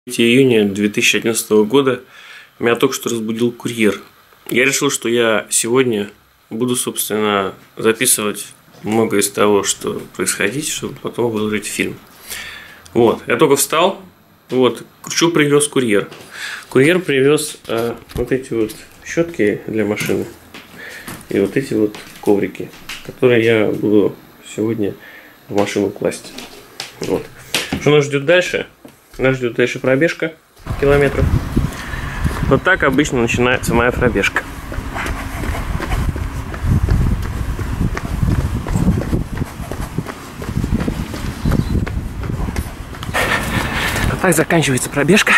Июня 2011 года меня только что разбудил курьер. Я решил, что я сегодня буду, собственно, записывать многое из того, что происходит, чтобы потом выложить фильм. Вот, я только встал. Вот, что привез курьер? Курьер привез вот эти вот щетки для машины и вот эти вот коврики, которые я буду сегодня в машину класть. Вот. Что нас ждет дальше? Нас ждет дальше пробежка километров. Вот так обычно начинается моя пробежка. Вот так заканчивается пробежка.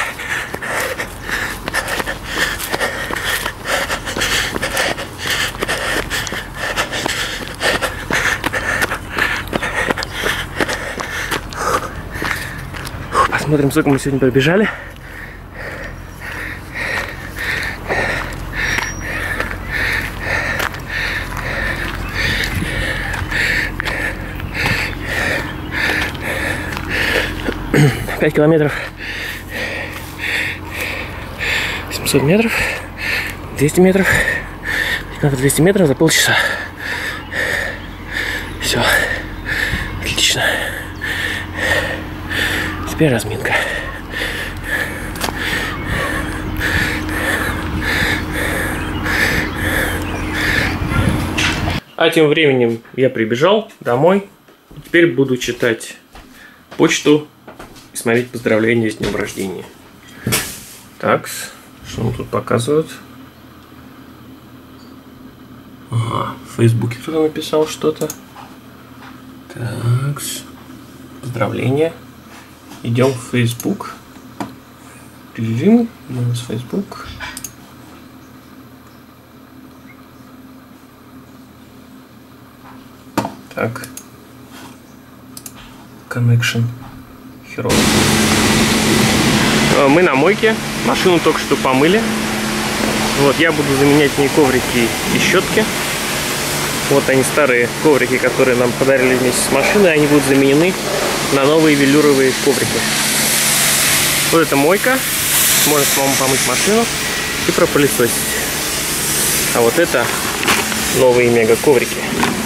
Посмотрим, сколько мы сегодня пробежали. Пять километров, 700 метров, 200 метров, 200 метров за полчаса. Все, отлично. Теперь разминка. А тем временем я прибежал домой. Теперь буду читать почту и смотреть поздравления с днем рождения. Так, что нам тут показывают? Ага, в Фейсбуке кто-то написал что-то. Так, поздравления. Идем в Facebook. Режим. Идем в Facebook. Так. Connection. Hero. Мы на мойке. Машину только что помыли. Вот, я буду заменять в ней коврики и щетки. Вот они, старые коврики, которые нам подарили вместе с машиной. Они будут заменены на новые велюровые коврики. Вот это мойка. Можно самому помыть машину и пропылесосить. А вот это новые мега коврики.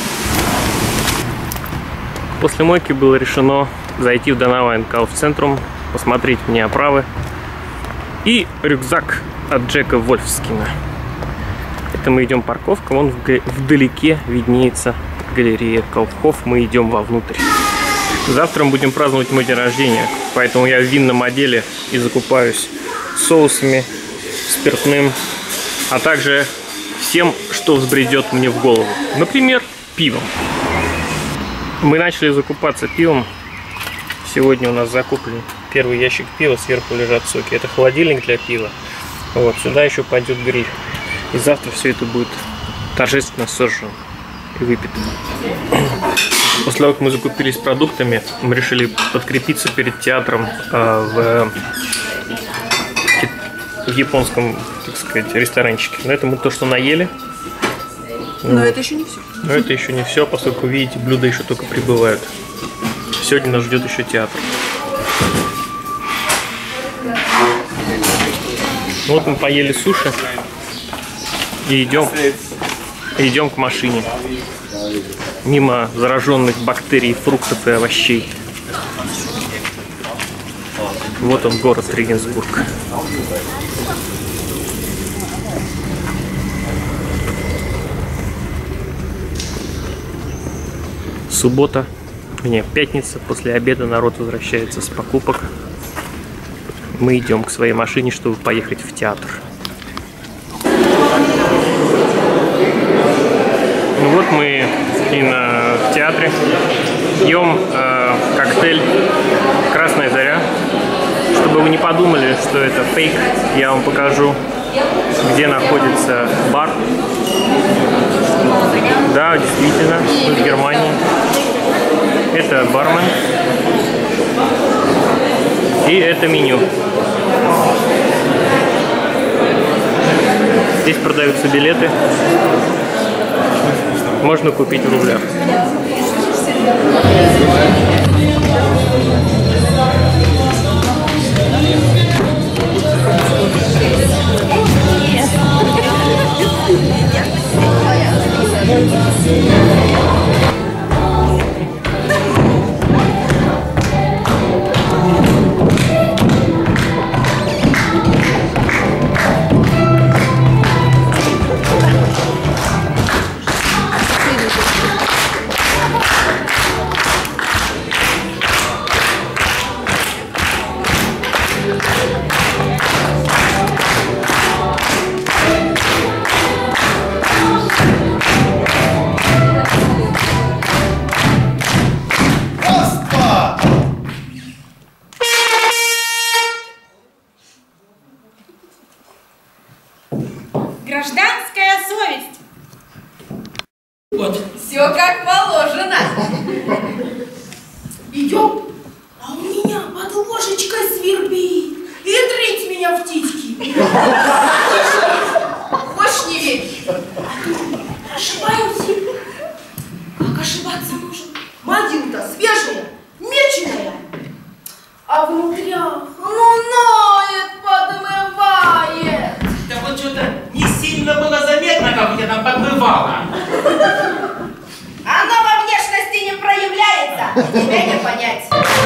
После мойки было решено зайти в Donauwine Kaufzentrum, посмотреть мне оправы и рюкзак от Джека Вольфскина. Это мы идем парковка, вон вдалеке виднеется галерея Kaufhof, мы идем вовнутрь. Завтра мы будем праздновать мой день рождения, поэтому я в винном отделе и закупаюсь соусами, спиртным, а также всем, что взбредет мне в голову. Например, пивом. Мы начали закупаться пивом. Сегодня у нас закуплен первый ящик пива, сверху лежат соки. Это холодильник для пива. Вот, сюда еще пойдет гриль. И завтра все это будет торжественно сожжено и выпито. После того, как мы закупились продуктами, мы решили подкрепиться перед театром в японском, так сказать, ресторанчике. Но это мы то, что наели. Но это еще не все. Но это еще не все, поскольку, видите, блюда еще только прибывают. Сегодня нас ждет еще театр. Вот мы поели суши и идем к машине. Мимо зараженных бактерий, фруктов и овощей. Вот он, город Регенсбург. Суббота, пятница, после обеда народ возвращается с покупок. Мы идем к своей машине, чтобы поехать в театр. Ну вот мы и в театре. Пьем коктейль «Красная заря». Чтобы вы не подумали, что это фейк, я вам покажу, где находится бар. Да, действительно, мы в Германии. Это бармен. И это меню. Здесь продаются билеты. Можно купить в рублях. Гражданская совесть. Вот. Все как положено. Идем. А у меня под ложечкой свербит. И дрить меня в титьки. Хочешь не верь? Ошибаемся. Как ошибаться нужно? Могила-то свежая, меченая. А внутрях, ноет, подмывает. Да вот что-то не сильно было заметно, как у тебя там подмывало. Оно во внешности не проявляется, тебя не понять.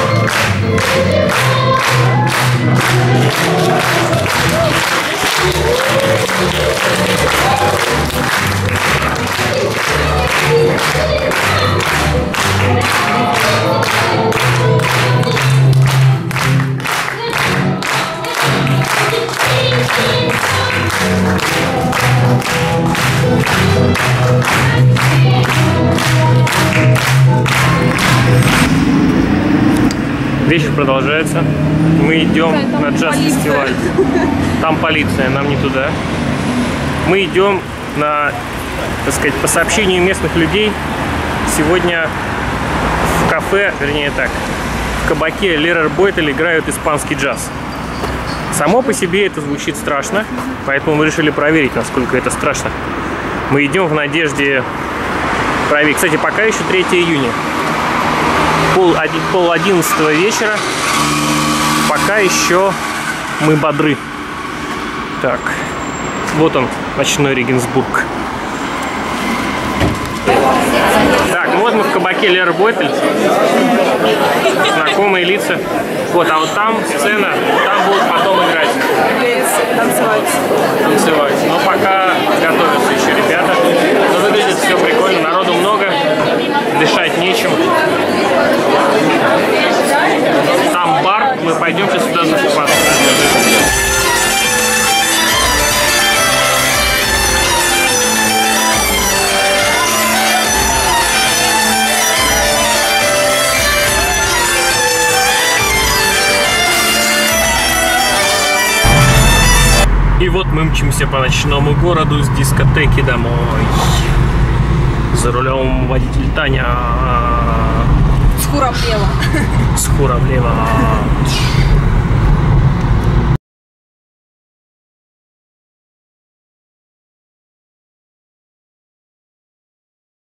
Вечер продолжается. Мы идем на джаз-фестиваль. Там полиция, нам не туда. Мы идем на, так сказать, по сообщению местных людей, сегодня в кафе, вернее так, в кабаке Лерер Бойтель играют испанский джаз. Само по себе это звучит страшно, поэтому мы решили проверить, насколько это страшно. Мы идем в надежде проверить. Кстати, пока еще 3 июня. Пол 11 вечера. Пока еще мы бодры. Так, вот он, ночной Регенсбург. Так, ну вот мы в кабаке Лерер Бойтель. Знакомые лица. Вот, а вот там сцена, там будут потом играть. Танцевать. Но пока готовятся еще ребята. Но выглядит все прикольно, народу много, дышать нечем. Там бар, мы пойдем сейчас сюда закупаться. И вот мы мчимся по ночному городу с дискотеки домой. За рулем водитель Таня. С Хуравлева. С Хуравлева.